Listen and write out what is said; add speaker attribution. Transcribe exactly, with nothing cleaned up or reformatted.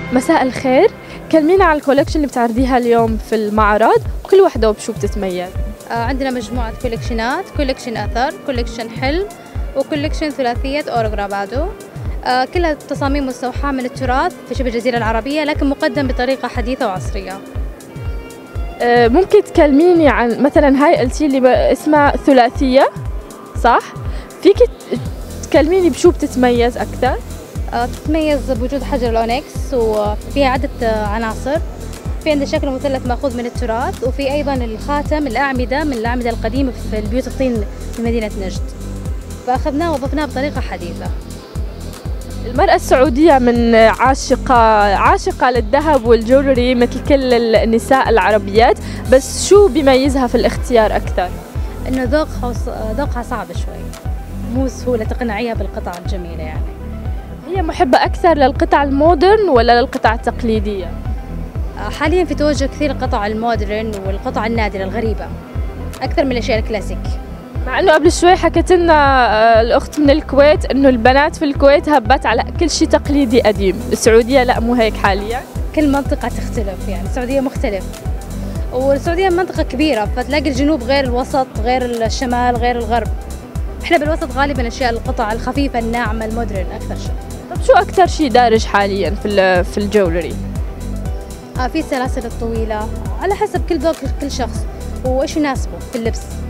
Speaker 1: مساء الخير، كلمينا عن الكولكشن اللي بتعرضيها اليوم في المعرض، وكل وحدة وبشو بتتميز؟
Speaker 2: آه عندنا مجموعة كولكشنات، كولكشن أثر، كولكشن حلم، وكولكشن ثلاثية أورغرافادو. آه كلها تصاميم مستوحاة من التراث في شبه الجزيرة العربية، لكن مقدم بطريقة حديثة وعصرية.
Speaker 1: آه ممكن تكلميني عن مثلا هاي قلتي لي اسمها ثلاثية صح؟ فيك تكلميني بشو بتتميز أكثر؟
Speaker 2: آه تتميز بوجود حجر الأونكس وفيها عدة آه عناصر. في عندنا شكل مثلث مأخوذ من التراث، وفي أيضا الخاتم الأعمدة من الأعمدة القديمة في البيوت الطين في مدينة نجد، فأخذناه ووظفناه بطريقة حديثة.
Speaker 1: المرأة السعودية من عاشقة عاشقة للذهب والجولري مثل كل النساء العربيات، بس شو بيميزها في الاختيار أكثر؟
Speaker 2: إنه ذوقها ذوقها صعب شوي، مو سهولة تقنعيها بالقطع الجميلة يعني.
Speaker 1: هي محبة أكثر للقطع المودرن ولا للقطع التقليدية؟
Speaker 2: حاليا في توجه كثير القطع المودرن والقطع النادرة الغريبة أكثر من الأشياء الكلاسيك.
Speaker 1: مع انه قبل شوي حكت لنا الاخت من الكويت انه البنات في الكويت هبت على كل شيء تقليدي قديم، السعوديه لا مو هيك حاليا.
Speaker 2: كل منطقه تختلف، يعني السعوديه مختلف، والسعوديه منطقه كبيره، فتلاقي الجنوب غير الوسط غير الشمال غير الغرب. احنا بالوسط غالبا اشياء القطع الخفيفه الناعمه المودرن اكثر شيء.
Speaker 1: طب شو اكثر شيء دارج حاليا في في الجولري؟
Speaker 2: آه في السلاسل الطويله، على حسب كل ذوق كل شخص وايش يناسبه في اللبس.